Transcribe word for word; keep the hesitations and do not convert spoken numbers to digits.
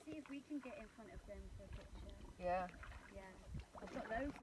see if we can get in front of them for a picture. Yeah. Yeah. I've got loads.